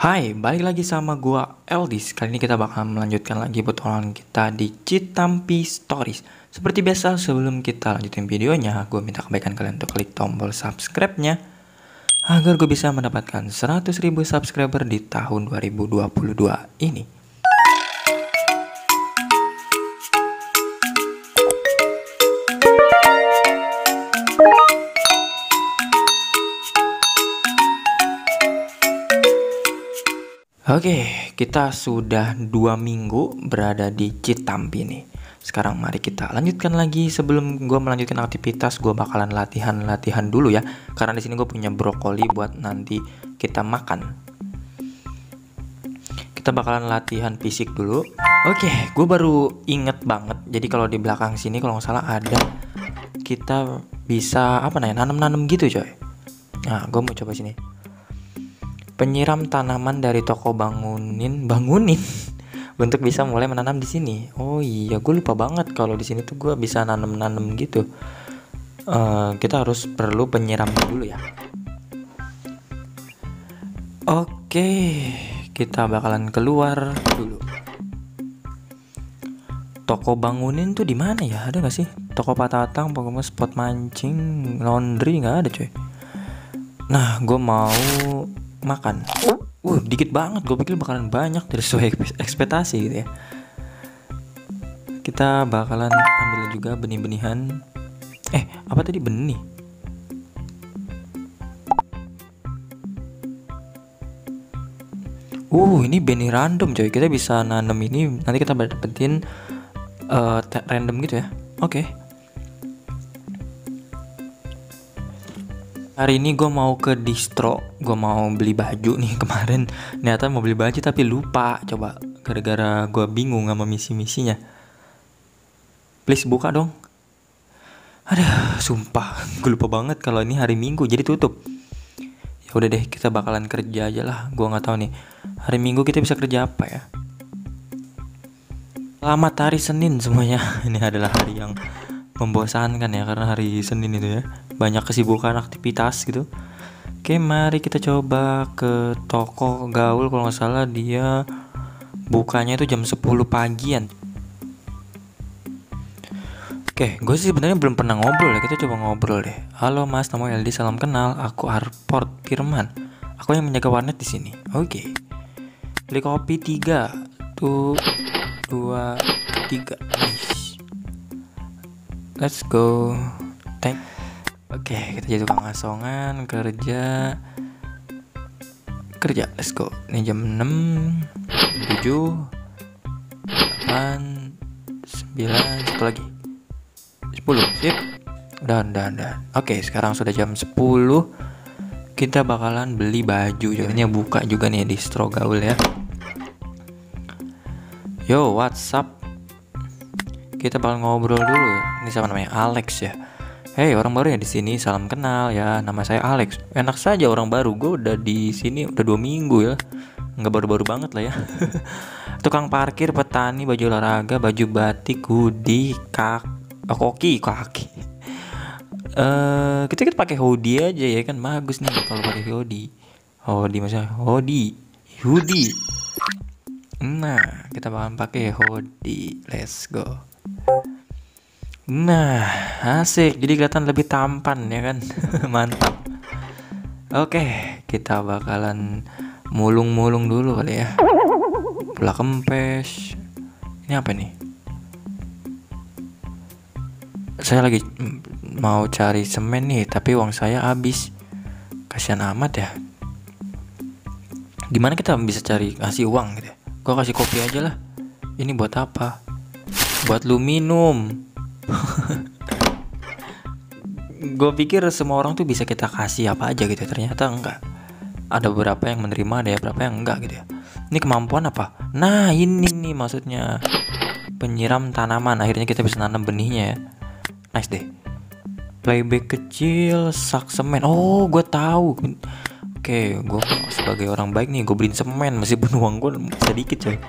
Hai, balik lagi sama gua Eldis. Kali ini kita bakal melanjutkan lagi petualangan kita di Citampi Stories. Seperti biasa, sebelum kita lanjutin videonya, gue minta kebaikan kalian untuk klik tombol subscribe-nya agar gue bisa mendapatkan 100.000 subscriber di tahun 2022 ini. Oke, kita sudah 2 minggu berada di Citampi nih. Sekarang mari kita lanjutkan lagi. Sebelum gue melanjutkan aktivitas, gue bakalan latihan dulu ya. Karena di sini gue punya brokoli buat nanti kita makan. Kita bakalan latihan fisik dulu. Oke, gue baru inget banget. Jadi kalau di belakang sini kalau nggak salah ada, kita bisa nanam-nanam gitu coy. Nah, gue mau coba sini. Penyiram tanaman dari toko bangunin untuk bisa mulai menanam di sini. Oh iya, gue lupa banget kalau di sini tuh gue bisa nanam gitu. Kita harus perlu penyiram dulu ya. Oke, kita bakalan keluar dulu. Toko bangunin tuh di mana ya? Ada nggak sih? Toko patatang, pokoknya spot mancing, laundry nggak ada coy. Nah, gue mau makan. Dikit banget. Gue pikir bakalan banyak dari sesuai ekspektasi gitu ya. Kita bakalan ambil juga benih-benihan. Apa tadi benih? Ini benih random coy. Kita bisa nanam ini. Nanti kita dapetin random gitu ya. Oke. Hari ini gue mau ke distro. Gue mau beli baju nih. Kemarin niatan mau beli baju tapi lupa. Coba gara-gara gue bingung sama misi-misinya. Please buka dong. Aduh, sumpah gue lupa banget kalau ini hari Minggu jadi tutup. Ya udah deh, kita bakalan kerja aja lah. Gue nggak tahu nih hari Minggu kita bisa kerja apa ya. Selamat hari Senin semuanya. Ini adalah hari yang membosankan ya, karena hari Senin itu ya banyak kesibukan aktivitas gitu. Oke, mari kita coba ke toko gaul. Kalau nggak salah dia bukanya itu jam 10 pagian. Oke, gue sih sebenarnya belum pernah ngobrol ya. Kita coba ngobrol deh. Halo Mas, nama Eldi, salam kenal. Aku Harport Firman. Aku yang menjaga warnet di sini. Oke. Beli kopi 3. Tuh 2 3. Nice. Let's go. Oke, kita jadi tukang asongan, kerja. Let's go. Ini jam 6, 7, 8, 9, satu lagi 10, sip. Udah. Oke, sekarang sudah jam 10. Kita bakalan beli baju. Jadinya buka juga nih di distro gaul ya. Yo, what's up? Kita bakal ngobrol dulu. Ini sama namanya Alex ya. Hey, orang baru ya di sini, salam kenal ya. Nama saya Alex. Enak saja orang baru. Gue udah di sini udah 2 minggu ya. Nggak baru-baru banget lah ya. Tukang parkir, petani, baju olahraga, baju batik, hoodie, kaki. Kita pakai hoodie aja ya kan, bagus nih kalau pakai hoodie. Hoodie. Nah, kita bakalan pakai hoodie. Let's go. Nah, asik. Jadi kelihatan lebih tampan ya kan. Mantap. Oke, kita bakalan mulung dulu kali ya. Bola kempes. Ini apa nih? Saya lagi mau cari semen nih, tapi uang saya habis. Kasihan amat ya. Gimana kita bisa kasih uang gitu ya? Gue kasih kopi aja lah. Ini buat apa? Buat lu minum. Gue pikir semua orang tuh bisa kita kasih apa aja gitu, ternyata enggak. Ada beberapa yang menerima, ada beberapa yang enggak gitu ya. Ini kemampuan apa? Nah, ini nih maksudnya penyiram tanaman. Akhirnya kita bisa nanam benihnya ya. Nice deh. Playback kecil, sak semen. Oh, gue tahu. Oke, gue sebagai orang baik nih, gue beliin semen meskipun uang gue sedikit coy.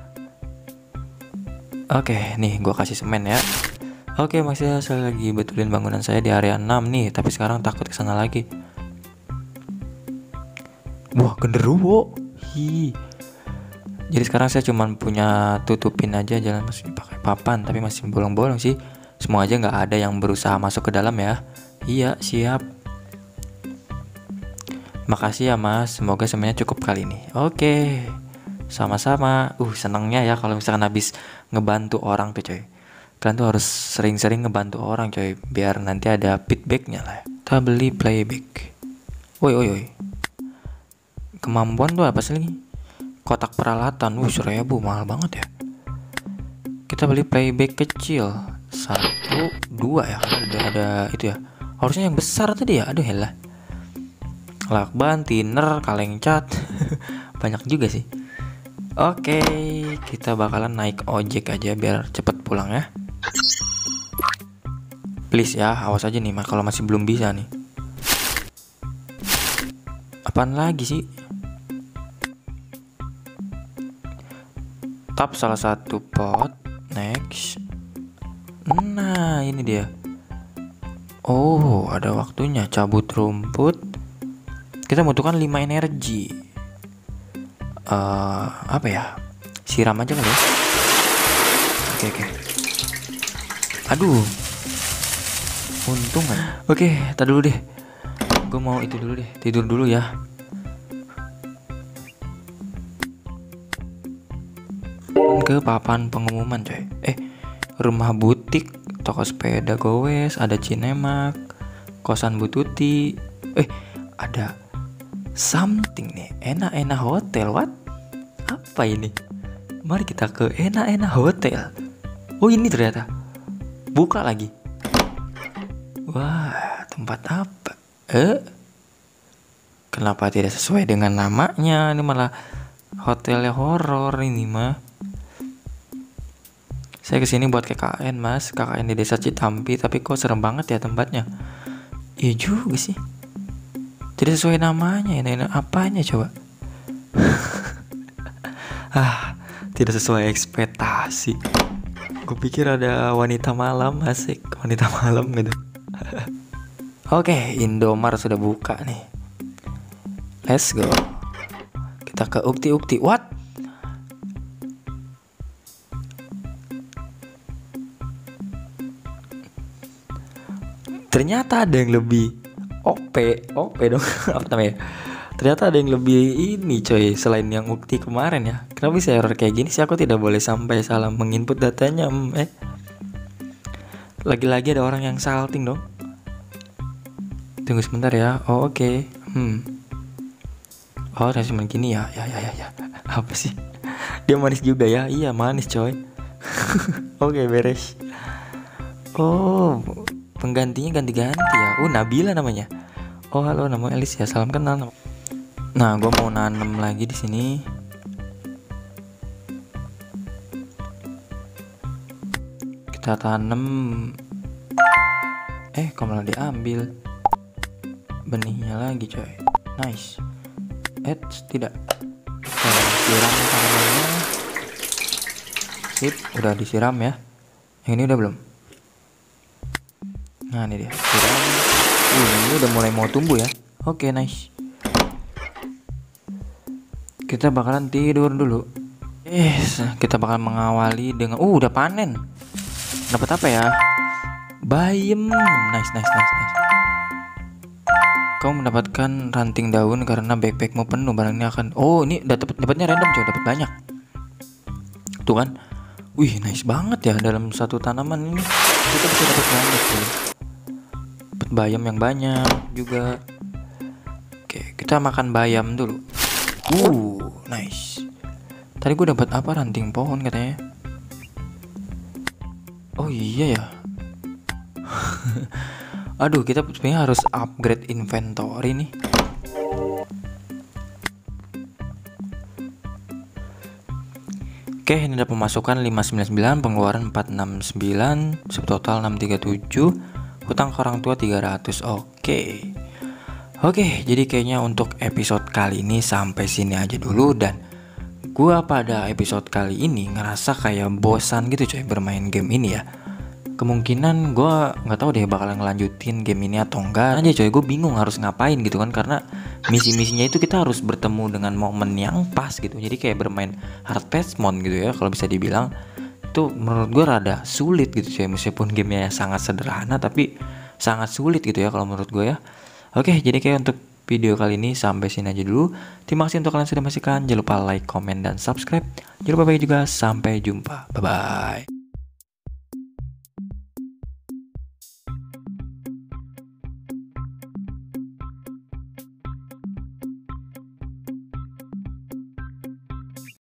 Oke, nih gue kasih semen ya. Oke, masih saya lagi betulin bangunan saya di area 6 nih, tapi sekarang takut kesana lagi. Wah, genderuwo. Hi. Jadi sekarang saya cuma punya tutupin aja jalan, masih pakai papan tapi masih bolong-bolong sih. Semoga aja nggak ada yang berusaha masuk ke dalam ya. Iya, siap. Makasih ya Mas, semoga semuanya cukup kali ini. Oke, sama-sama. Senengnya ya kalau misalkan habis ngebantu orang tuh coy. Kalian tuh harus sering-sering ngebantu orang coy, biar nanti ada feedbacknya lah. Kita beli playback. Woi. Kemampuan tuh apa sih? Kotak peralatan, 1000, mahal banget ya. Kita beli playback kecil, 1, 2 ya, udah ada itu ya. Harusnya yang besar tadi ya, aduh helah. Lakban, thinner, kaleng cat, banyak juga sih. Oke, kita bakalan naik ojek aja biar cepet pulang ya. Please ya, awas aja nih kalau masih belum bisa nih. Apaan lagi sih? Tap salah satu pot, next. Nah, ini dia. Oh, ada waktunya cabut rumput. Kita membutuhkan 5 energi. Apa ya? Siram aja kali ya. Oke. Aduh. Untung kan. Oke, tar dulu deh. Gue mau itu dulu deh, tidur dulu ya. Ke papan pengumuman coy. Rumah butik, toko sepeda gowes, ada Cinemark, kosan bututi. Ada something nih, enak-enak hotel. What? Apa ini? Mari kita ke enak-enak hotel. Oh ini ternyata buka lagi. Wah, tempat apa? Kenapa tidak sesuai dengan namanya? Ini malah hotelnya horor ini mah. Saya kesini buat KKN Mas, KKN di desa Citampi, tapi kok serem banget ya tempatnya. Iya juga sih. Tidak sesuai namanya, ini apanya coba? Tidak sesuai ekspektasi. Gue pikir ada wanita malam, asik wanita malam gitu. Oke, Indomart sudah buka nih. Let's go. Kita ke ukti. What? Ternyata ada yang lebih OP dong. Apa namanya? Ternyata ada yang lebih ini coy, selain yang ukti kemarin ya. Kenapa bisa error kayak gini sih? Aku tidak boleh sampai salah menginput datanya. Lagi-lagi ada orang yang salting dong. Tunggu sebentar ya. Oh oke. Oh ternyata cuma gini ya. Ya. Apa sih? Dia manis juga ya. Iya manis coy. Oke, beres. Oh, penggantinya ganti-ganti ya. Nabila namanya. Oh halo, nama Elis ya. Salam kenal. Nah, gue mau nanam lagi di sini. Kita tanam. Kok malah diambil benihnya lagi coy. Nice. Tidak. Kita siram tanamannya. Sip, udah disiram ya. Yang ini udah belum? Nah ini dia, siram. Ini udah mulai mau tumbuh ya. Oke, nice. Kita bakalan tidur dulu. Kita bakal mengawali dengan udah panen. Dapat apa ya? Bayam. Nice. Kamu mendapatkan ranting daun karena backpackmu penuh. Barang ini akan. Oh, ini dapatnya random coy, dapat banyak. Tuh kan? Wih, nice banget ya, dalam satu tanaman ini kita bisa dapat banyak coy. Dapat bayam yang banyak juga. Oke, kita makan bayam dulu. Nice. Tadi gue dapat apa? Ranting pohon katanya. Oh iya ya. Aduh, kita sebenarnya harus upgrade inventory nih. Oke, ini ada pemasukan 599, pengeluaran 469, subtotal 637, hutang ke orang tua 300. Oke, jadi kayaknya untuk episode kali ini sampai sini aja dulu. Dan gua pada episode kali ini ngerasa kayak bosan gitu coy bermain game ini ya. Kemungkinan gue nggak tahu deh bakalan ngelanjutin game ini atau enggak aja coy. Gue bingung harus ngapain gitu kan, karena misi-misinya itu kita harus bertemu dengan momen yang pas gitu. Jadi kayak bermain Harvest Moon gitu ya, kalau bisa dibilang itu menurut gue rada sulit gitu cuy. Meskipun gamenya sangat sederhana tapi sangat sulit gitu ya kalau menurut gue ya. Oke, jadi kayak untuk video kali ini sampai sini aja dulu. Terima kasih untuk kalian sudah menyaksikan. Jangan lupa like, comment, dan subscribe. Jangan lupa bagi juga. Sampai jumpa. Bye bye.